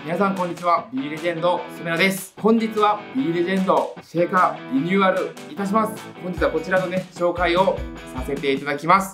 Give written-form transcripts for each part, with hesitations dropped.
皆さんこんにちは。Bレジェンドすめらです。本日は Bレジェンドシェーカーリニューアルいたします。本日はこちらのね紹介をさせていただきます。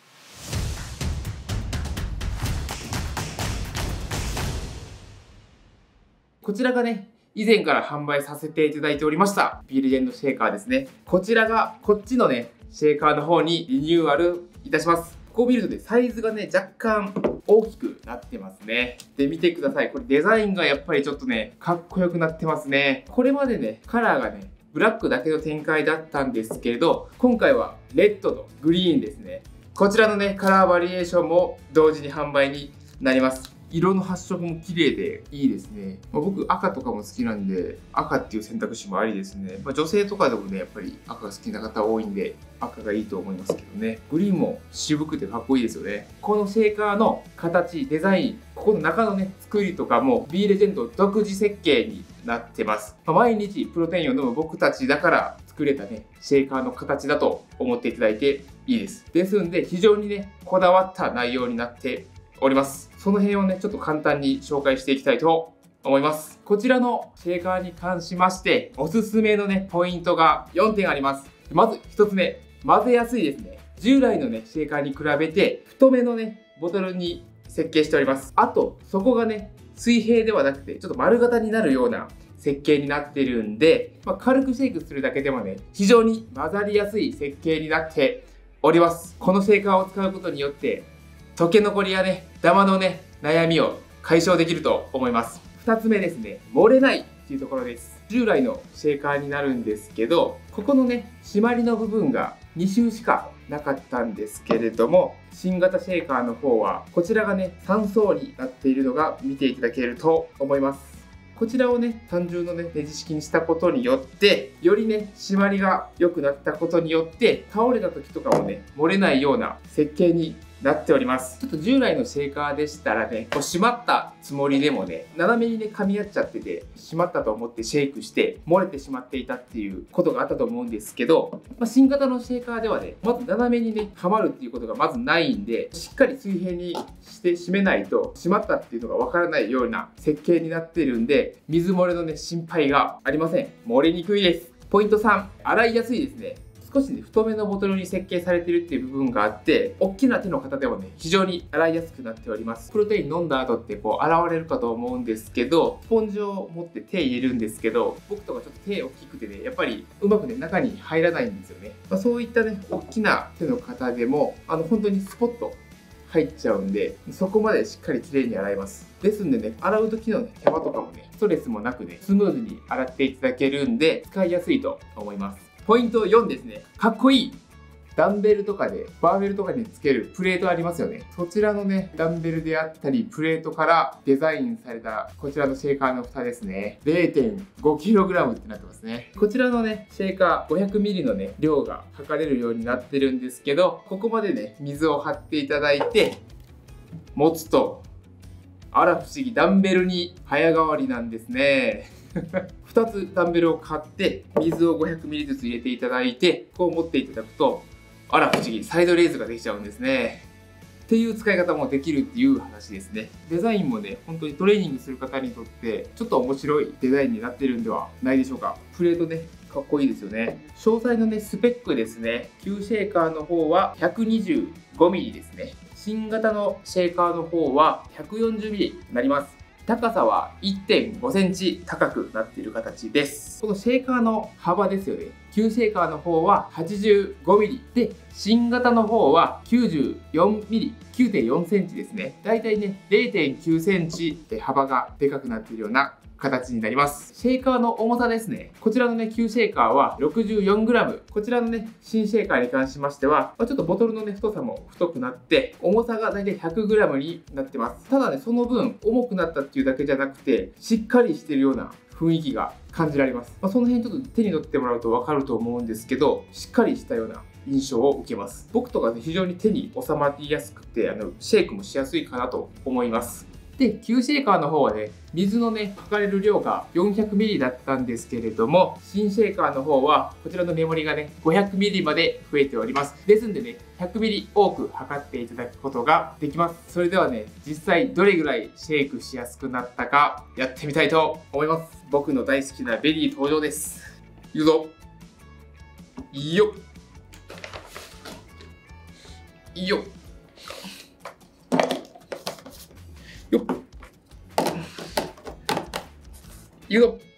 こちらがね以前から販売させていただいておりました Bレジェンドシェーカーですね。こちらがこっちのねシェーカーの方にリニューアルいたします。ここを見るとねサイズがね若干大きくなってますね。で、見てください。これデザインがやっぱりちょっとね、かっこよくなってますね。これまでね、カラーがね、ブラックだけの展開だったんですけれど、今回はレッドとグリーンですね。こちらのね、カラーバリエーションも同時に販売になります。色の発色も綺麗でいいですね。僕赤とかも好きなんで赤っていう選択肢もありですね。女性とかでもねやっぱり赤が好きな方多いんで赤がいいと思いますけどね。グリーンも渋くてかっこいいですよね。このシェーカーの形、デザイン、ここの中のね作りとかも Bレジェンド独自設計になってます。毎日プロテインを飲む僕たちだから作れたねシェーカーの形だと思っていただいていいです。ですんで非常にねこだわった内容になっております。その辺をねちょっと簡単に紹介していきたいと思います。こちらのシェーカーに関しましておすすめのねポイントが4点あります。まず1つ目、混ぜやすいですね。従来のねシェーカーに比べて太めのねボトルに設計しております。あと底がね水平ではなくてちょっと丸型になるような設計になってるんで、軽くシェイクするだけでもね非常に混ざりやすい設計になっております。このシェーカーを使うことによって溶け残りやね、ダマのね、悩みを解消できると思います。2つ目ですね、漏れないっていうところです。従来のシェーカーになるんですけど、ここのね、締まりの部分が2周しかなかったんですけれども、新型シェーカーの方は、こちらがね、3層になっているのが見ていただけると思います。こちらをね、単純のね、ネジ式にしたことによって、よりね、締まりが良くなったことによって、倒れた時とかもね、漏れないような設計になっております。ちょっと従来のシェーカーでしたらね、こう締まったつもりでもね、斜めにね、噛み合っちゃってて、締まったと思ってシェイクして、漏れてしまっていたっていうことがあったと思うんですけど、新型のシェーカーではね、まず斜めにね、はまるっていうことがまずないんで、しっかり水平にして締めないと、締まったっていうのがわからないような設計になってるんで、水漏れのね、心配がありません。漏れにくいです。ポイント3、洗いやすいですね。少しね、太めのボトルに設計されているっていう部分があって、大きな手の方でもね、非常に洗いやすくなっております。プロテイン飲んだ後ってこう、洗われるかと思うんですけど、スポンジを持って手入れるんですけど、僕とかちょっと手大きくてね、やっぱりうまくね、中に入らないんですよね。そういったね、大きな手の方でも、本当にスポッと入っちゃうんで、そこまでしっかりきれいに洗えます。ですんでね、洗う時のね、手間とかもね、ストレスもなくね、スムーズに洗っていただけるんで、使いやすいと思います。ポイント4ですね。かっこいい。ダンベルとかで、バーベルとかにつけるプレートありますよね。そちらのね、ダンベルであったり、プレートからデザインされた、こちらのシェーカーの蓋ですね。0.5kg ってなってますね。こちらのね、シェーカー 500ml のね、量が測れるようになってるんですけど、ここまでね、水を張っていただいて、持つと、あら不思議、ダンベルに早変わりなんですね。2つダンベルを買って水を 500ml ずつ入れていただいてこう持っていただくとあら不思議サイドレイズができちゃうんですねっていう使い方もできるっていう話ですね。デザインもね本当にトレーニングする方にとってちょっと面白いデザインになってるんではないでしょうか。プレートねかっこいいですよね。詳細のねスペックですね。旧シェーカーの方は 125mm ですね。新型のシェーカーの方は 140mm になります。高さは 1.5 センチ高くなっている形です。このシェーカーの幅ですよね。旧シェーカーの方は 85mm で、新型の方は 94mm、9.4 センチですね。だいたいね、0.9 センチで幅がでかくなっているような形になります。シェーカーの重さですね。こちらのね、旧シェーカーは 64g。こちらのね、新シェーカーに関しましては、ちょっとボトルのね、太さも太くなって、重さがだいたい 100g になってます。ただね、その分、重くなったっていうだけじゃなくて、しっかりしてるような雰囲気が感じられます。その辺ちょっと手に取ってもらうとわかると思うんですけど、しっかりしたような印象を受けます。僕とかね、非常に手に収まりやすくて、シェイクもしやすいかなと思います。 で、旧シェーカーの方はね、水のね、かかれる量が 400ml だったんですけれども、新シェーカーの方は、こちらのメモリがね、500ml まで増えております。ですんでね、100ml 多く測っていただくことができます。それではね、実際どれぐらいシェイクしやすくなったか、やってみたいと思います。僕の大好きなベリー登場です。いくぞ。いいよ。いいよ。よっ。いくぞ。よ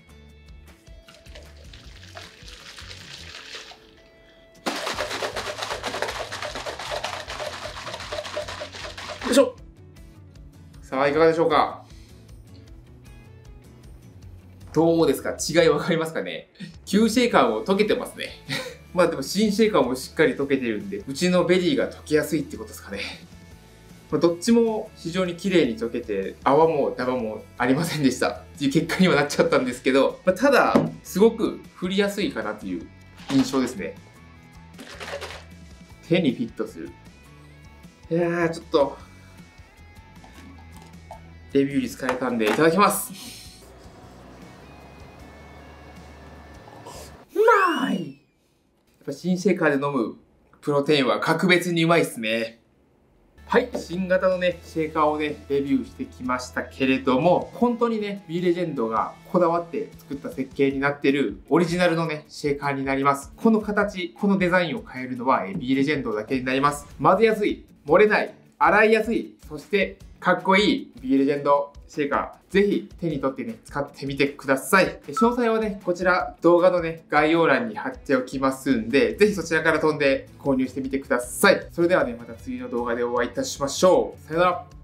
いしょ。さあ、いかがでしょうか。どうですか？違いわかりますかね？旧シェーカーも溶けてますね。まあでも新シェーカーもしっかり溶けてるんで、うちのベリーが溶けやすいってことですかね。どっちも非常に綺麗に溶けて、泡もダバもありませんでしたっていう結果にはなっちゃったんですけど、ただ、すごく振りやすいかなという印象ですね。手にフィットする。いやー、ちょっと、レビューに疲れたんでいただきます。うまい！やっぱ新シェーカーで飲むプロテインは格別にうまいっすね。はい、新型のね、シェーカーをね、レビューしてきましたけれども、本当にね、Bレジェンドがこだわって作った設計になってるオリジナルのね、シェーカーになります。この形、このデザインを変えるのは Bレジェンドだけになります。混ぜやすい、漏れない、洗いやすい、そしてかっこいい Bレジェンドシェーカー。ぜひ手に取ってね、使ってみてください。詳細はね、こちら動画のね、概要欄に貼っておきますんで、ぜひそちらから飛んで購入してみてください。それではね、また次の動画でお会いいたしましょう。さよなら。